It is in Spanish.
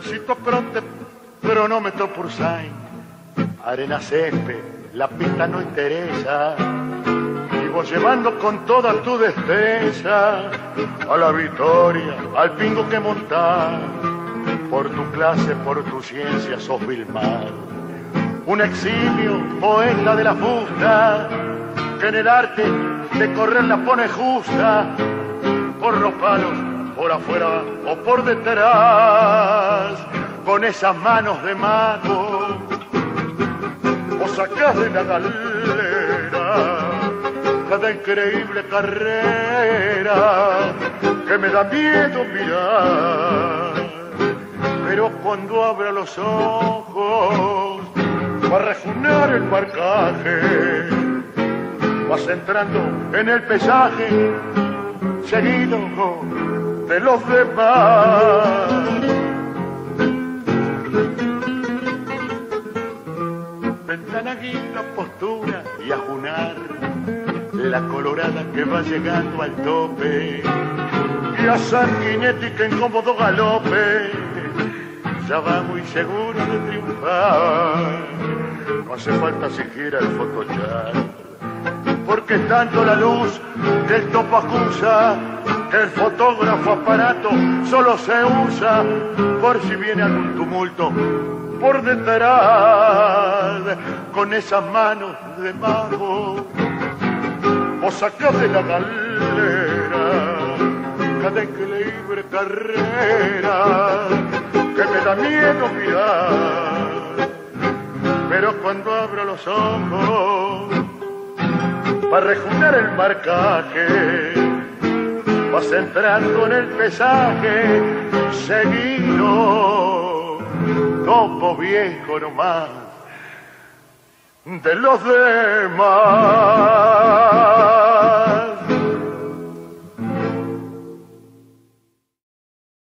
citocrote, cronómetro por sign, arena césped, la pista no interesa. Y vos llevando con toda tu destreza a la victoria, al pingo que montás. Por tu clase, por tu ciencia sos Vilmar, un eximio poeta de la fusta, que en el arte de correr la pone justa, por los palos, por afuera o por detrás, con esas manos de mago, o sacás de la galera cada increíble carrera que me da miedo mirar. Pero cuando abra los ojos para rejunar el marcaje, vas entrando en el pesaje seguido de los demás. Ventana, guinda, postura y ajunar la colorada que va llegando al tope, y a Sanguinetti que en cómodo galope ya va muy seguro de triunfar. No hace falta siquiera el photochat, porque tanto la luz del topo acusa que el fotógrafo aparato solo se usa por si viene algún tumulto por detrás. Con esas manos de mago vos sacás de la galera cada increíble carrera que me da miedo mirar. Pero cuando abro los ojos para rejunar el marcaje, vas entrando en el pesaje seguido, topo viejo nomás de los demás.